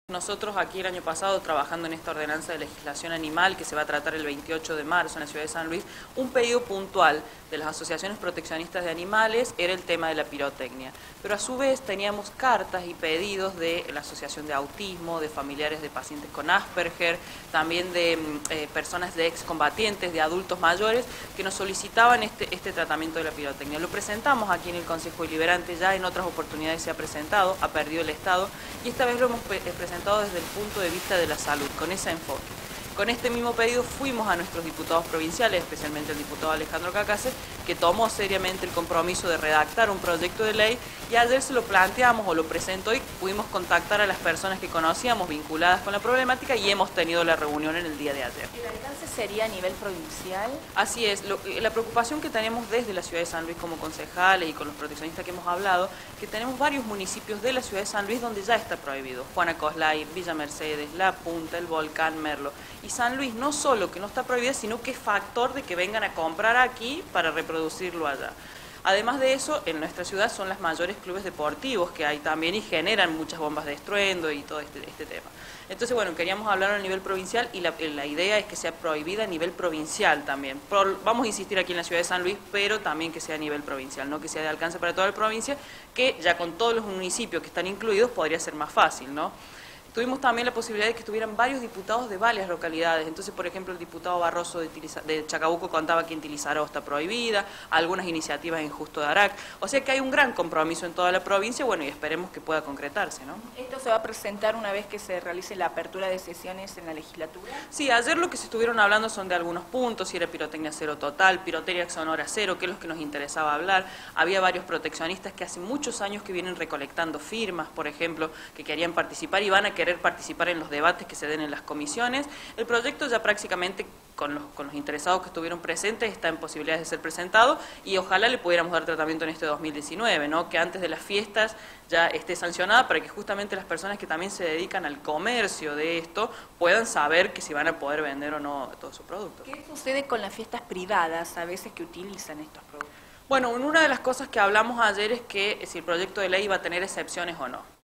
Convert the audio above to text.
Nosotros aquí el año pasado, trabajando en esta ordenanza de legislación animal que se va a tratar el 28 de marzo en la ciudad de San Luis, un pedido puntual de las asociaciones proteccionistas de animales era el tema de la pirotecnia. Pero a su vez teníamos cartas y pedidos de la Asociación de Autismo, de familiares de pacientes con Asperger, también de personas de excombatientes, de adultos mayores, que nos solicitaban este tratamiento de la pirotecnia. Lo presentamos aquí en el Consejo Deliberante, ya en otras oportunidades se ha presentado, ha perdido el Estado, y esta vez lo hemos presentado desde el punto de vista de la salud, con ese enfoque. Con este mismo pedido fuimos a nuestros diputados provinciales, especialmente el diputado Alejandro Cacace, que tomó seriamente el compromiso de redactar un proyecto de ley, y ayer se lo planteamos o lo presentó y pudimos contactar a las personas que conocíamos vinculadas con la problemática y hemos tenido la reunión en el día de ayer. ¿El alcance sería a nivel provincial? Así es, la preocupación que tenemos desde la ciudad de San Luis como concejales y con los proteccionistas que hemos hablado, que tenemos varios municipios de la ciudad de San Luis donde ya está prohibido. Juana Coslay, Villa Mercedes, La Punta, El Volcán, Merlo. Y San Luis no solo que no está prohibida, sino que es factor de que vengan a comprar aquí para reproducirlo allá. Además de eso, en nuestra ciudad son los mayores clubes deportivos que hay también y generan muchas bombas de estruendo y todo este tema. Entonces, bueno, queríamos hablar a nivel provincial y la idea es que sea prohibida a nivel provincial también. Vamos a insistir aquí en la ciudad de San Luis, pero también que sea a nivel provincial, no que sea de alcance para toda la provincia, que ya con todos los municipios que están incluidos podría ser más fácil, ¿no? Tuvimos también la posibilidad de que estuvieran varios diputados de varias localidades. Entonces, por ejemplo, el diputado Barroso de Chacabuco contaba que en Tilizaró está prohibida, algunas iniciativas en Justo de Arac. O sea que hay un gran compromiso en toda la provincia, bueno, y esperemos que pueda concretarse, ¿no? ¿Esto se va a presentar una vez que se realice la apertura de sesiones en la legislatura? Sí, ayer lo que se estuvieron hablando son de algunos puntos, si era pirotecnia cero total, pirotecnia sonora cero, que es lo que nos interesaba hablar. Había varios proteccionistas que hace muchos años que vienen recolectando firmas, por ejemplo, que querían participar y van a querer participar en los debates que se den en las comisiones. El proyecto ya prácticamente con los interesados que estuvieron presentes está en posibilidades de ser presentado y ojalá le pudiéramos dar tratamiento en este 2019, ¿no? Que antes de las fiestas ya esté sancionada para que justamente las personas que también se dedican al comercio de esto puedan saber que si van a poder vender o no todos sus productos. ¿Qué sucede con las fiestas privadas a veces que utilizan estos productos? Bueno, una de las cosas que hablamos ayer es que si el proyecto de ley iba a tener excepciones o no.